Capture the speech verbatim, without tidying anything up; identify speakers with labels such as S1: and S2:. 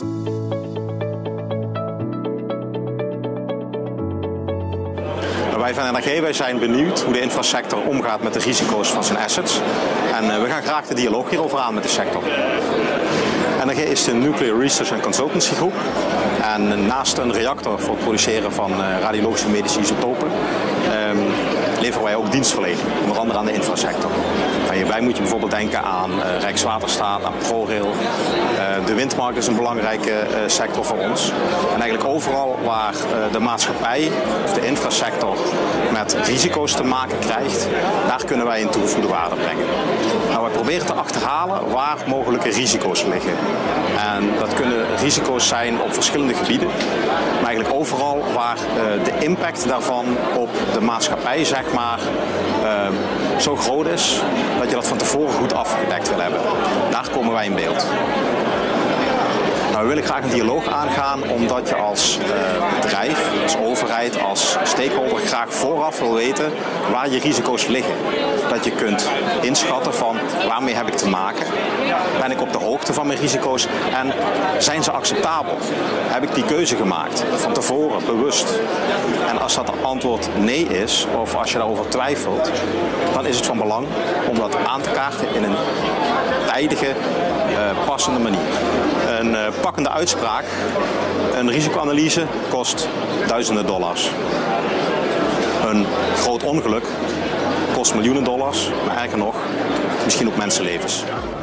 S1: Wij van N R G wij zijn benieuwd hoe de infrasector omgaat met de risico's van zijn assets. En uh, we gaan graag de dialoog hierover aan met de sector. N R G is de Nuclear Research and Consultancy Groep. En naast een reactor voor het produceren van uh, radiologische medische isotopen um, leveren wij ook dienstverlening, onder andere aan de infrasector. En hierbij moet je bijvoorbeeld denken aan uh, Rijkswaterstaat, aan ProRail. Uh, de windmarkt is een belangrijke uh, sector voor ons. En eigenlijk overal waar uh, de maatschappij of de infrasector met risico's te maken krijgt, daar kunnen wij een toegevoegde waarde brengen. Nou, wij proberen te achterhalen waar mogelijke risico's liggen. En dat kunnen risico's zijn op verschillende gebieden, maar eigenlijk overal waar uh, de impact daarvan op de maatschappij, zeg maar, uh, zo groot is dat je dat van tevoren goed afgedekt wil hebben. Daar komen wij in beeld. Nou, we willen graag een dialoog aangaan omdat je als uh, bedrijf, als overheid, als stakeholder graag vooraf wil weten waar je risico's liggen. Dat je kunt inschatten van waarmee heb ik te maken, ben ik op de hoogte van mijn risico's en zijn ze acceptabel? Heb ik die keuze gemaakt, van tevoren, bewust? En als dat antwoord nee is, of als je daarover twijfelt, dan is het van belang om dat aan te kaarten in een tijdige, uh, passende manier. Een uh, pakkende uitspraak, een risicoanalyse kost duizenden dollars. Een groot ongeluk kost miljoenen dollars, maar erger nog, misschien ook mensenlevens.